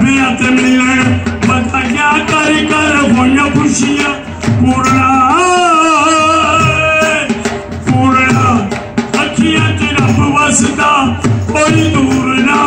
साफिया ते मिलन बता क्या कर होया खुशियां पूर्णा पूर्णा अखियां च रब वसदा कोई दूर ना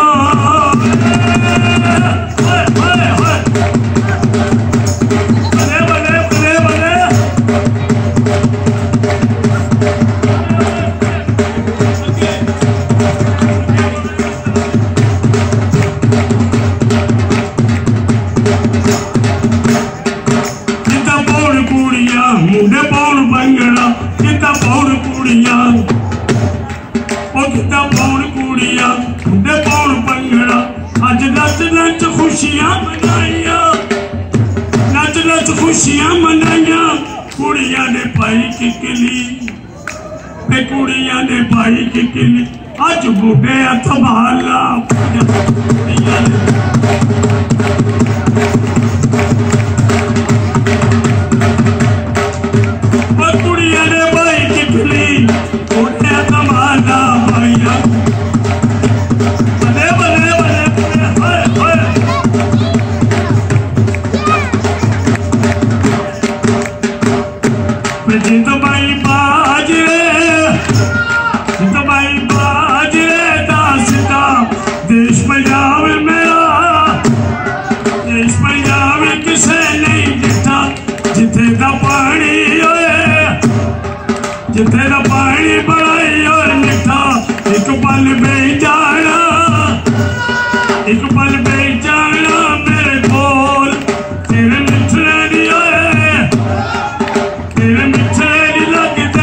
मुंडे पौन बंगड़ा किता पौन कुड़ियां ओ किता पौन कुड़ियां मुंडे पौन बंगड़ा अज नच नच खुशियां मनाइया नच नच खुशियां मनाइया कुड़ियां ने पाई किकली ते कुड़ियां ने पाई किकली अज बुढ़े अथवाला जितबाई बाजे दासता देश पंजाब मेरा देश पंजाब किसे नहीं दिता जिथे दा पानी होए जिथे दा पानी बड़ाई और मिठा एक पल बे जाना एक पल बे जाना मेरे कोल तेरे मिठने दी होए तेरे मिठने दी लगदे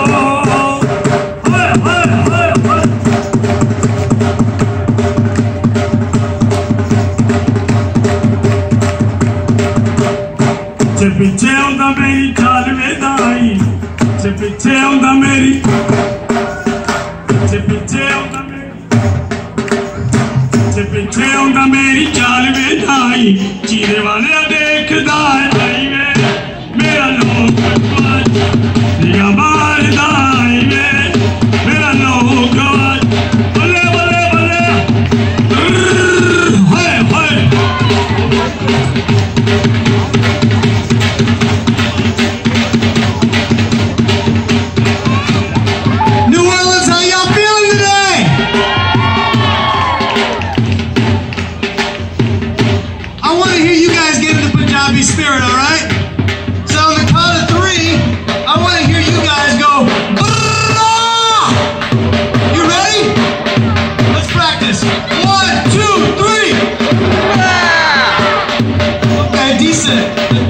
पीछे आंदा मेरी चाल वेदाई पीछे आंदा मेरी पीछे आंदा मेरी चाल वेदाई चीरे वाले देखदा है मेरा लोग दिया मारदा है मेरा लोग बले बले बले हाय हाय Spirit, all right? So on the count of 3, I want to hear you guys go. Brrrah! You ready? Let's practice. 1, 2, 3. Yeah! Okay, decent.